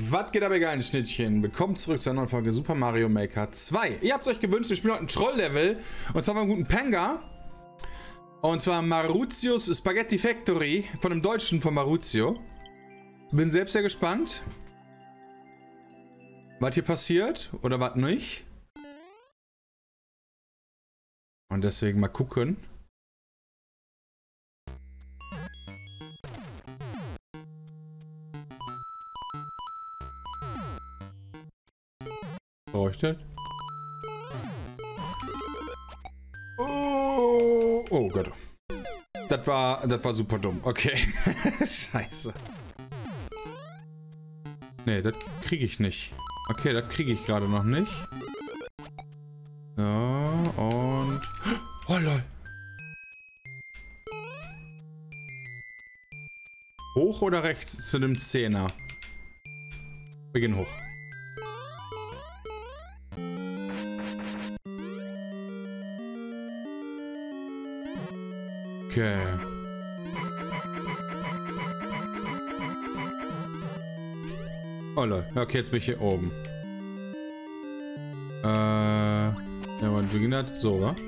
Was geht aber geilen Schnittchen? Willkommen zurück zu einer neuen Folge Super Mario Maker 2. Ihr habt es euch gewünscht, wir spielen heute ein Troll-Level. Und zwar haben wir einen guten Panga. Und zwar Maruzio's Spaghetti Factory. Von dem Deutschen von Maruzio. Bin selbst sehr gespannt, was hier passiert oder was nicht. Und deswegen mal gucken. Leuchtet. Oh Gott. Das war super dumm. Okay. Scheiße. Nee, das kriege ich nicht. Okay, das kriege ich gerade noch nicht. So, und... Oh, lol. Hoch oder rechts zu dem 10er? Wir gehen hoch. Okay. Oh lol. Okay, jetzt bin ich hier oben. Ja, man beginnt hat so, wa?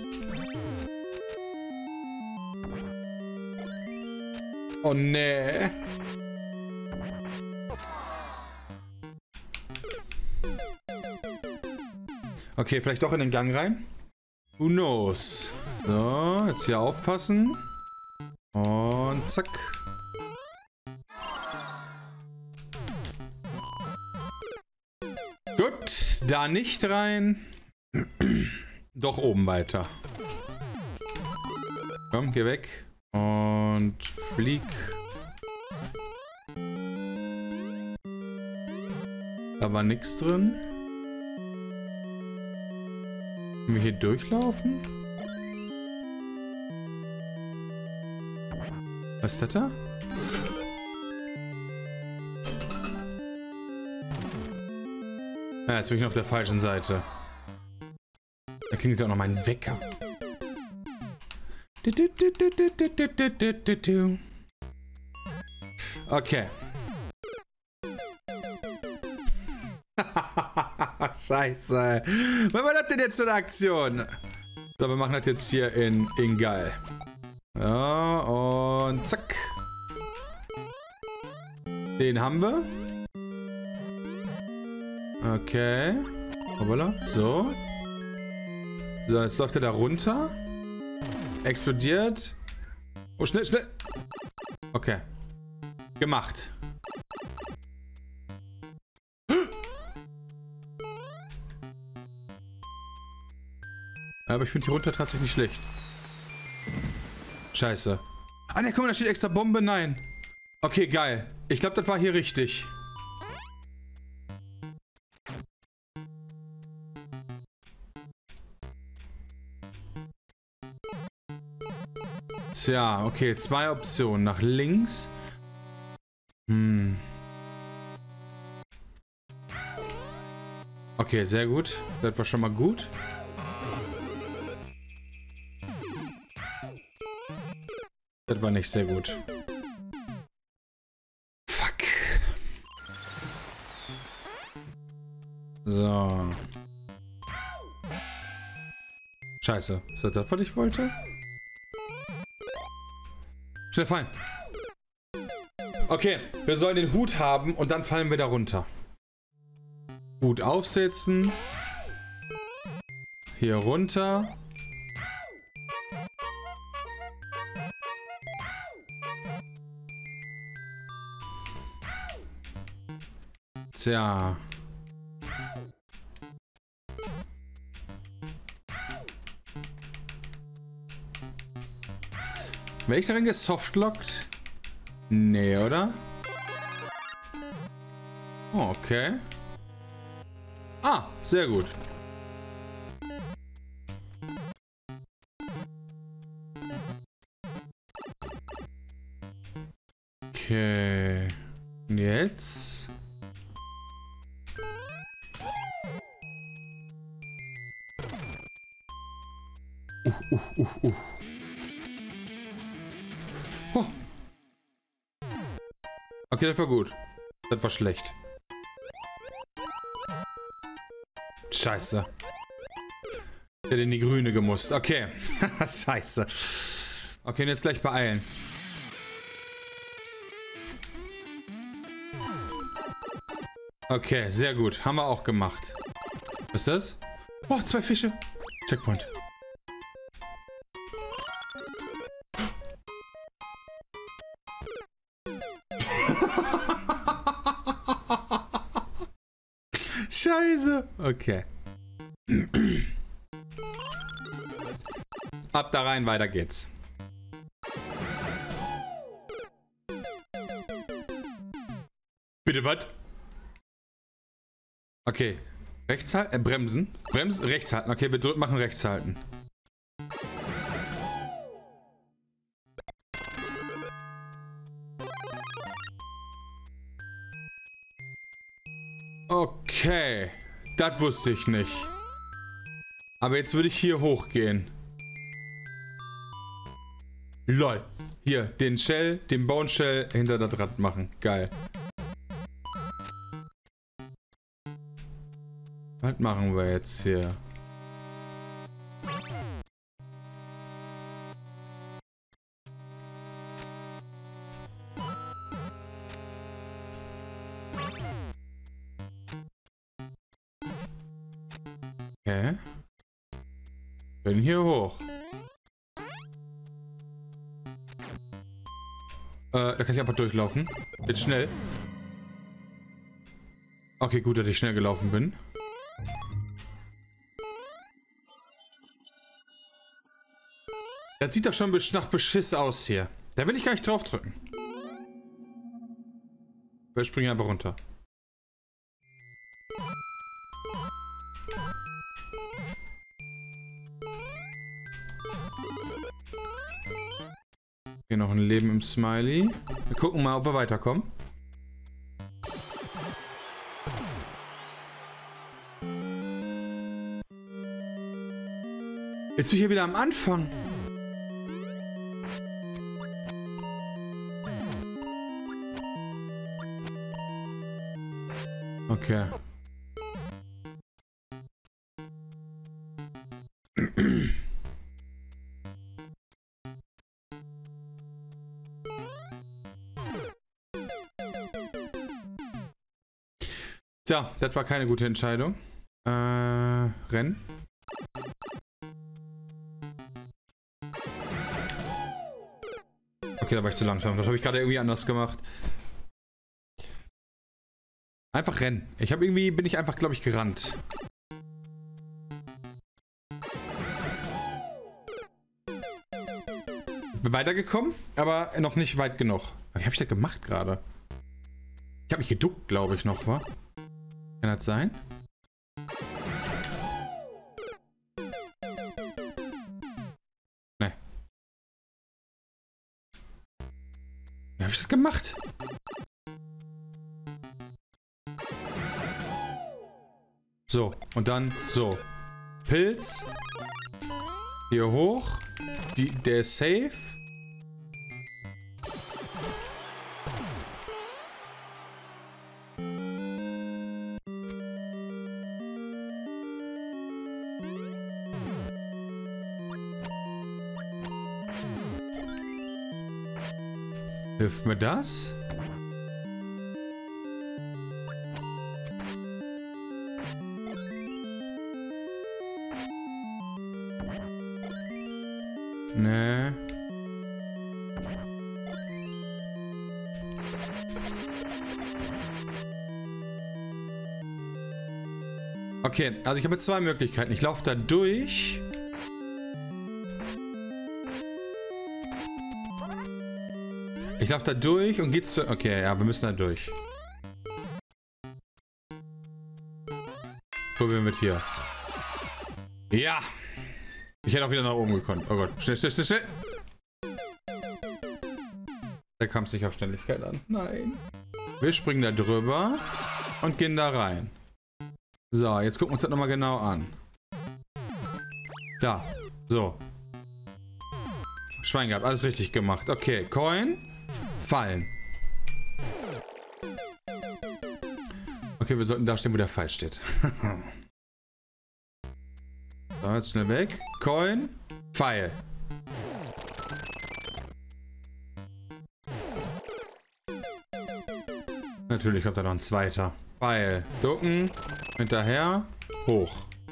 Oh nee. Okay, vielleicht doch in den Gang rein. Who knows? So, jetzt hier aufpassen. Und zack. Gut, da nicht rein. Doch oben weiter. Komm, geh weg. Und flieg. Da war nichts drin. Können wir hier durchlaufen? Was ist das da? Ja, jetzt bin ich noch auf der falschen Seite. Da klingelt auch noch mein Wecker. Okay. Scheiße. Was war das denn jetzt für eine Aktion? So, wir machen das jetzt hier in geil. Ja, und zack. Den haben wir. Okay. Hoppala. So. So, jetzt läuft er da runter. Explodiert. Oh, schnell, schnell. Okay. Gemacht. Aber ich finde die runter tatsächlich schlecht. Scheiße. Ah, ne, guck mal, da steht extra Bombe. Nein. Okay, geil. Ich glaube, das war hier richtig. Tja, okay, zwei Optionen. Nach links. Okay, sehr gut. Das war schon mal gut. Das war nicht sehr gut. Fuck. So. Scheiße. Ist das, was ich wollte? Schnell fallen. Okay, wir sollen den Hut haben und dann fallen wir da runter. Hut aufsetzen. Hier runter. Tja. Wäre ich darin gesoftlockt? Nee, oder? Oh, okay. Ah, sehr gut. Okay. Und jetzt? Oh. Okay, das war gut. Das war schlecht. Scheiße. Der hat in die grüne gemusst. Okay. Scheiße. Okay, und jetzt gleich beeilen. Okay, sehr gut. Haben wir auch gemacht. Was ist das? Oh, 2 Fische. Checkpoint. Scheiße. Okay. Ab da rein, weiter geht's. Bitte was? Okay. Rechts halten, bremsen. Bremsen, rechts halten. Okay, wir machen rechts halten. Okay. Das wusste ich nicht. Aber jetzt würde ich hier hochgehen. LOL. Hier, den Shell, den Bone Shell hinter das Rad machen. Geil. Was machen wir jetzt hier? Okay. Bin hier hoch. Da kann ich einfach durchlaufen. Jetzt schnell. Okay, gut, dass ich schnell gelaufen bin. Das sieht doch schon nach Beschiss aus hier. Da will ich gar nicht drauf drücken. Wir springen einfach runter. Hier noch ein Leben im Smiley. Wir gucken mal, ob wir weiterkommen. Jetzt bin ich hier wieder am Anfang. Okay. Tja, das war keine gute Entscheidung. Rennen. Okay, da war ich zu langsam. Das habe ich gerade irgendwie anders gemacht. Einfach rennen. Bin ich einfach, glaube ich, gerannt. Bin weitergekommen, aber noch nicht weit genug. Wie habe ich das gemacht gerade? Ich habe mich geduckt, glaube ich, noch, wa? Kann das sein? Ne. Wie habe ich das gemacht? So, und dann so. Pilz. Hier hoch. Der ist safe. Hilft mir das? Nee. Okay, also ich habe jetzt 2 Möglichkeiten. Ich laufe da durch. Ich laufe da durch und geht's zu... Okay, ja, wir müssen da durch. Probieren wir mit hier. Ja! Ich hätte auch wieder nach oben gekonnt. Oh Gott. Schnell, schnell, schnell, schnell! Da kam es nicht auf Schnelligkeit an. Nein. Wir springen da drüber und gehen da rein. So, jetzt gucken wir uns das nochmal genau an. Da. So. Schwein gehabt. Alles richtig gemacht. Okay, Coin. Fallen. Okay, wir sollten da stehen, wo der Pfeil steht. So, jetzt schnell weg. Coin. Pfeil. Natürlich kommt da noch ein zweiter. Pfeil. Ducken. Hinterher. Hoch.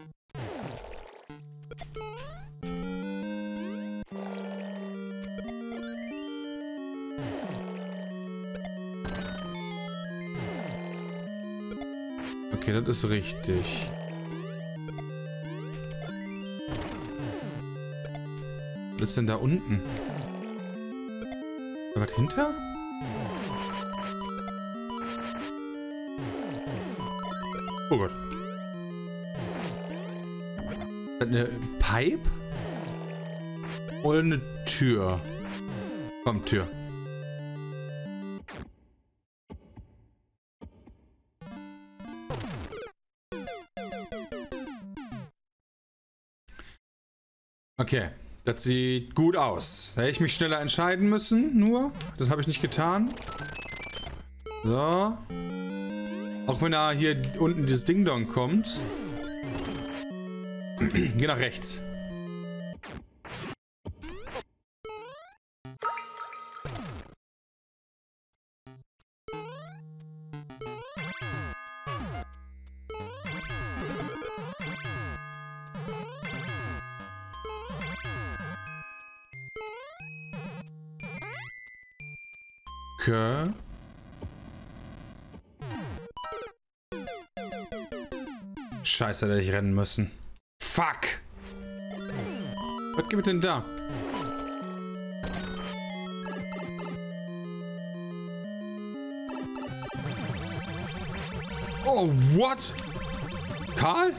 Okay, das ist richtig. Was ist denn da unten? Was hinter? Oh Gott. Eine Pipe? Oder eine Tür? Komm, Tür. Okay, das sieht gut aus. Da hätte ich mich schneller entscheiden müssen, nur. Das habe ich nicht getan. So. Auch wenn da hier unten dieses Ding-Dong kommt. Geh nach rechts. Okay. Scheiße, da hätte ich rennen müssen. Fuck! Was gibt es denn da? Oh, what? Karl?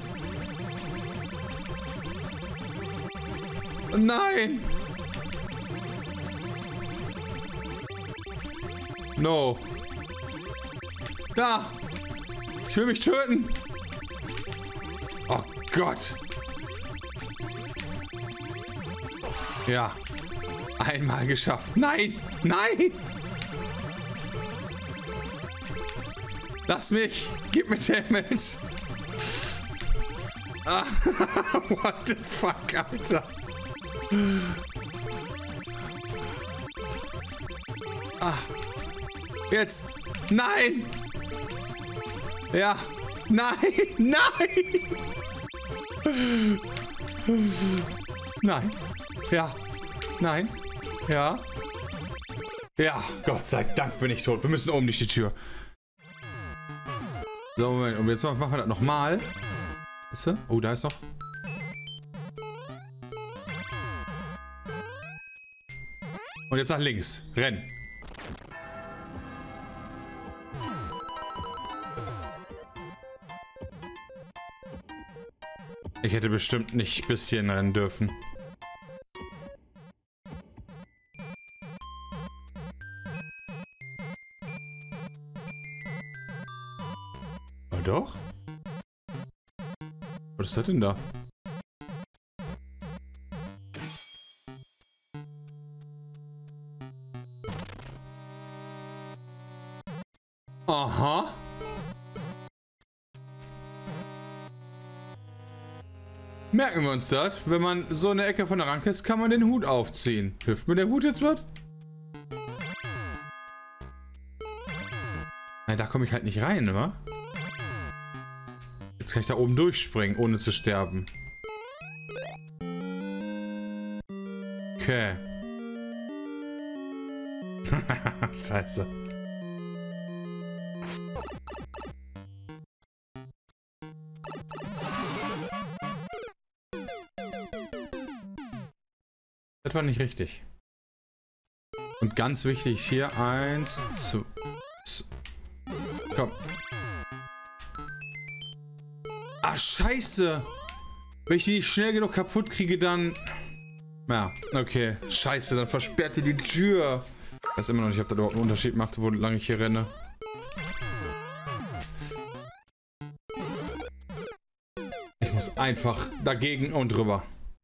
Nein! No. Da! Ich will mich töten! Oh Gott! Ja. Einmal geschafft. Nein! Nein! Lass mich! Gib mir Damage! Ah, what the fuck, Alter! Ah. Jetzt! Nein! Ja! Nein! Nein! Nein! Ja! Nein! Ja! Ja! Gott sei Dank bin ich tot. Wir müssen oben durch die Tür. So, Moment. Und jetzt machen wir das nochmal. Ist er? Oh, da ist noch. Und jetzt nach links. Rennen. Ich hätte bestimmt nicht ein bisschen rennen dürfen. Aber doch? Was ist das denn da? Aha. Merken wir uns das? Wenn man so eine Ecke von der Ranke ist, kann man den Hut aufziehen. Hilft mir der Hut jetzt was? Nein, da komme ich halt nicht rein, wa? Jetzt kann ich da oben durchspringen, ohne zu sterben. Okay. Scheiße. Das war nicht richtig. Und ganz wichtig hier 1, 2. Komm. Ah, scheiße. Wenn ich die nicht schnell genug kaputt kriege, dann... Ja, okay. Scheiße, dann versperrt ihr die Tür. Ich weiß immer noch nicht, ob das überhaupt einen Unterschied macht, wo lange ich hier renne. Ich muss einfach dagegen und drüber.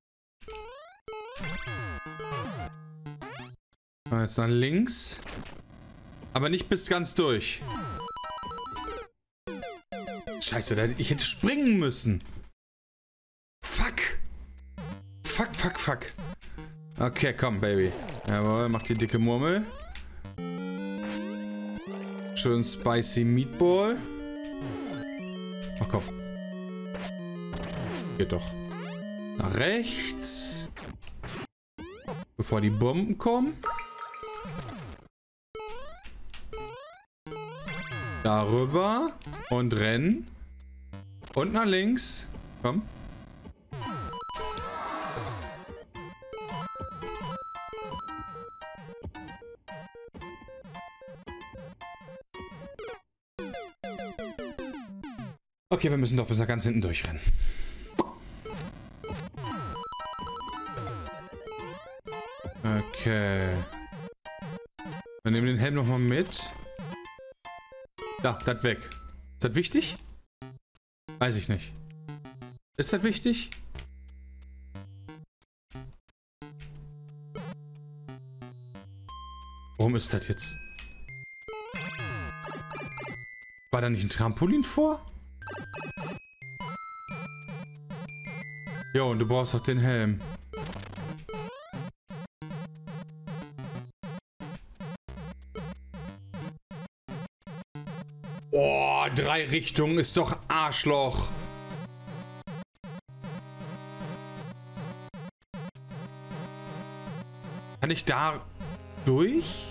Jetzt nach links. Aber nicht bis ganz durch. Scheiße, ich hätte springen müssen. Fuck. Fuck, fuck. Okay, komm, Baby. Jawohl, mach die dicke Murmel. Schön spicy Meatball. Ach komm. Geht doch. Nach rechts. Bevor die Bomben kommen. Darüber. Und rennen. Und nach links. Komm. Okay, wir müssen doch bis nach ganz hinten durchrennen. Okay. Wir nehmen den Helm nochmal mit. Da, das weg. Ist das wichtig? Weiß ich nicht. Ist das wichtig? Warum ist das jetzt? War da nicht ein Trampolin vor? Jo, und du brauchst auch den Helm. Oh, 3 Richtungen ist doch Arschloch. Kann ich da durch?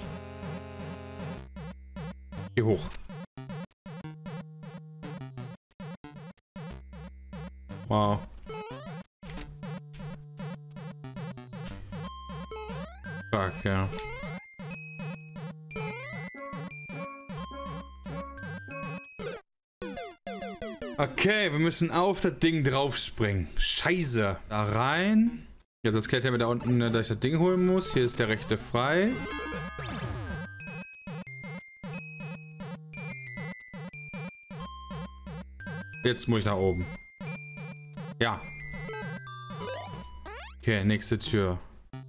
Geh hoch. Wow. Fuck, ja. Okay, wir müssen auf das Ding draufspringen. Scheiße. Da rein. Jetzt erklärt er mir da unten, dass ich das Ding holen muss. Hier ist der rechte frei. Jetzt muss ich nach oben. Ja. Okay, nächste Tür.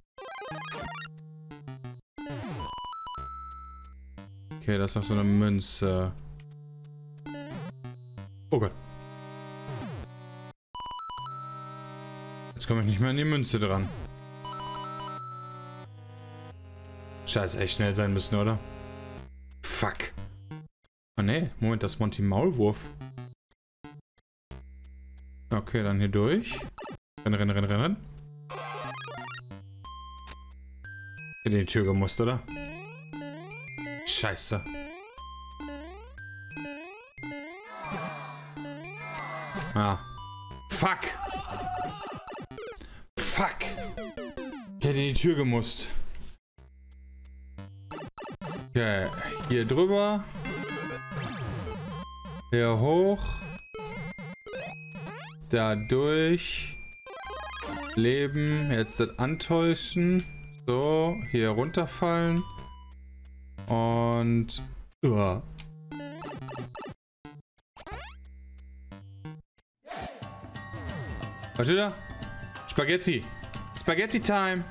Okay, das ist noch so eine Münze. Oh Gott. Jetzt komme ich nicht mehr an die Münze dran. Scheiße, echt schnell sein müssen, oder? Fuck. Oh ne, Moment, das ist Monty Maulwurf. Okay, dann hier durch. Rennen, rennen, rennen, rennen. Hätte in die Tür gemusst, oder? Scheiße. Ah. Fuck. Fuck. Ich hätte in die Tür gemusst. Okay, hier drüber. Hier hoch. Da durch. Leben. Jetzt das antäuschen. So, hier runterfallen. Und... Was steht da? Spaghetti. Spaghetti Time.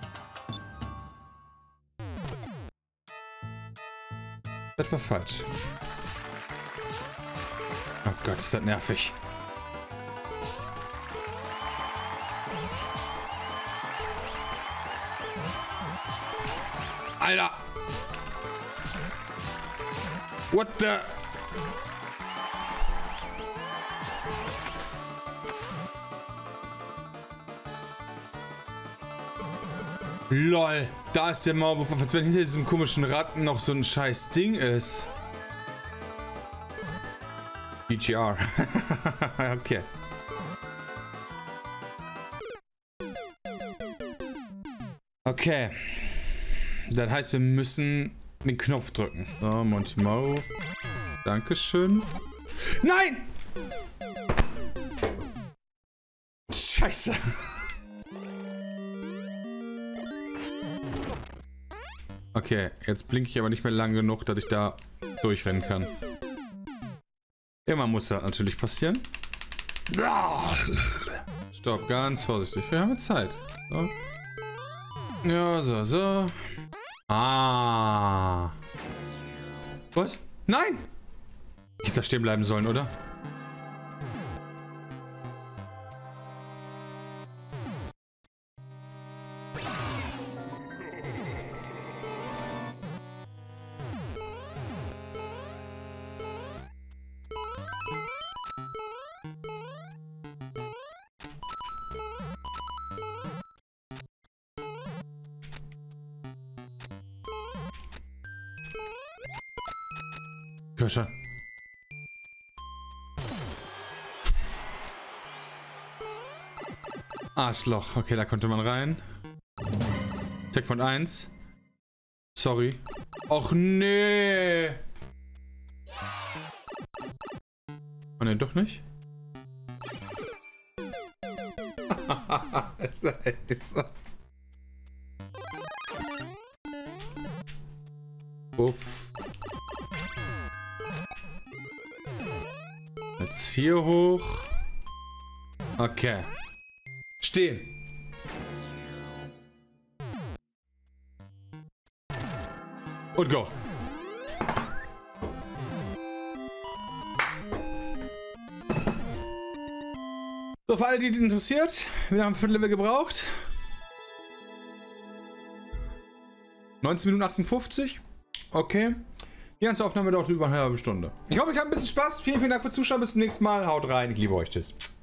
Das war falsch. Oh Gott, ist das nervig. Alter! What the... LOL, da ist der Maulwurf, als wenn hinter diesem komischen Ratten noch so ein scheiß Ding ist. BGR. Okay. Okay. Das heißt, wir müssen den Knopf drücken. So, Monty Maulwurf. Dankeschön. Nein! Scheiße. Okay, jetzt blinke ich aber nicht mehr lang genug, dass ich da durchrennen kann. Immer muss das natürlich passieren. Stopp, ganz vorsichtig. Wir haben Zeit. So. Ja, so, so. Ah. Was? Nein! Ich hätte da stehen bleiben sollen, oder? Hör schon. Arschloch. Okay, da konnte man rein. Checkpoint 1. Sorry. Och nee. Oh ne, doch nicht. Ist das echt so? Uff. Jetzt hier hoch. Okay. Stehen. Und go. So, für alle, die interessiert, wir haben 5 Level gebraucht. 19 Minuten 58. Okay. Die ganze Aufnahme dauert über eine halbe Stunde. Ich hoffe, ich habe ein bisschen Spaß. Vielen, vielen Dank fürs Zuschauen. Bis zum nächsten Mal. Haut rein. Ich liebe euch. Tschüss.